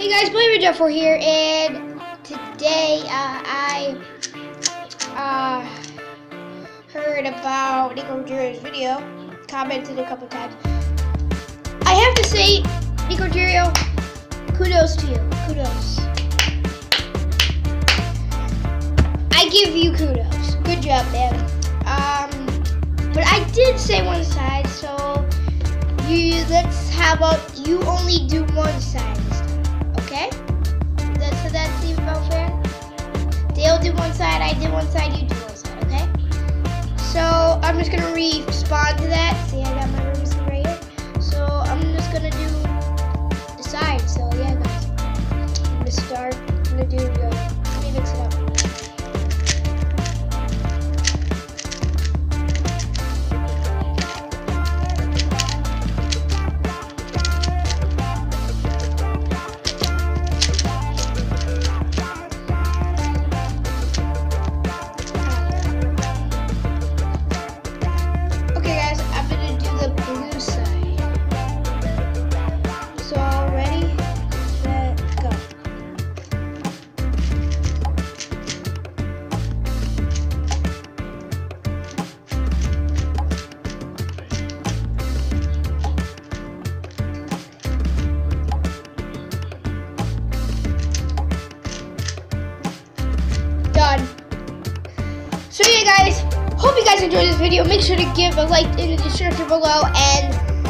Hey guys, Jeff4 here, and today I heard about Nico Rogerio's video, commented a couple times. I have to say, Nico Rogerio, kudos to you, kudos. I give you kudos, good job, man. But I did say one side, so how about you only do one side this time, okay? That seems about fair? They'll do one side, I did one side, you do one side, okay? So I'm just gonna respond to that. See, I got my Rubik's CUBE right here. So I'm just gonna do the side. So yeah, guys, I'm gonna start. I'm gonna do. Let me mix it up. Done. So yeah guys, hope you guys enjoyed this video. Make sure to give a like in the description below, and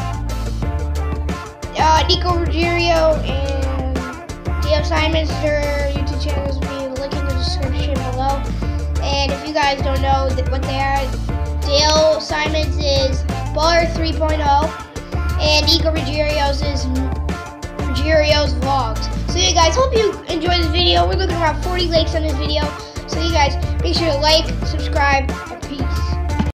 Nico Rogerio and Dale Simon's, their YouTube channels will be linked in the description below. And if you guys don't know what they are, Dale Simon's is Baller 3.0 and Nico Rogerio's is Rogerio's Vlogs. So yeah guys, hope you enjoyed this video. We're looking around 40 likes on this video. So you guys, make sure to like, subscribe,